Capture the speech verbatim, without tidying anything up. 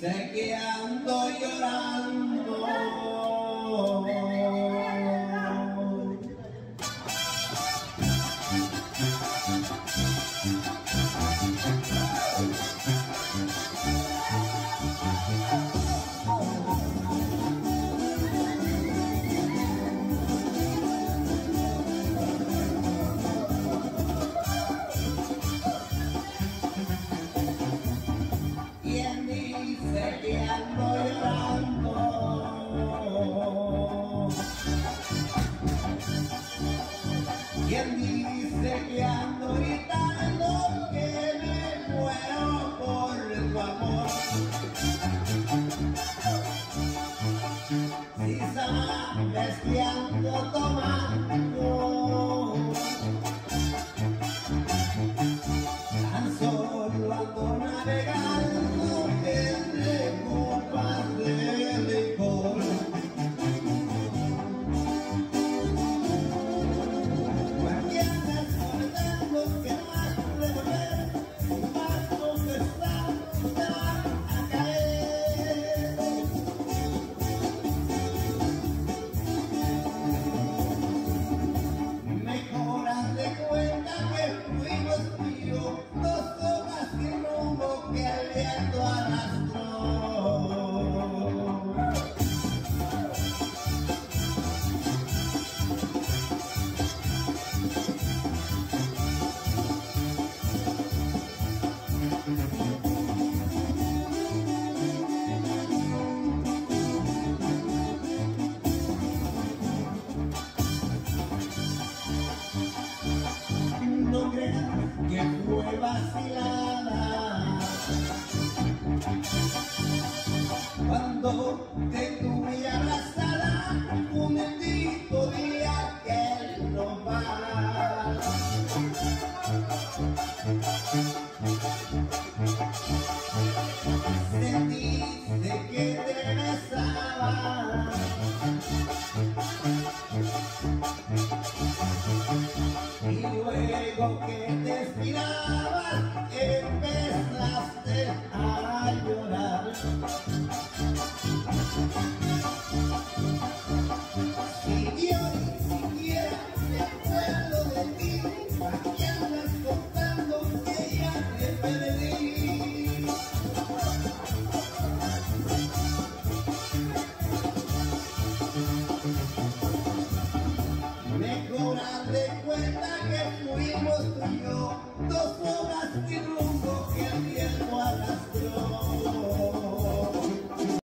sé que ando llorando. ¿Quién dice que ando llorando? ¿Quién dice que ando gritando que me muero por tu amor? Si sabes que ando tomando, tan solo ando navegando entre copas de licor. Porque andas recordando que no has de volver, vas donde estás, te vas a caer. Mejor haz de cuenta que fuimos míos, dos hojas sin rumbo que el viento arrastró. No creas que fue vacilada cuando te tuve abrazada un bendito día que él no va. Sentiste que te besaba y luego que te expirabas empezaste a llorar. Si yo ni siquiera me acuerdo de ti, ¿para qué andas contando que ya te perdí?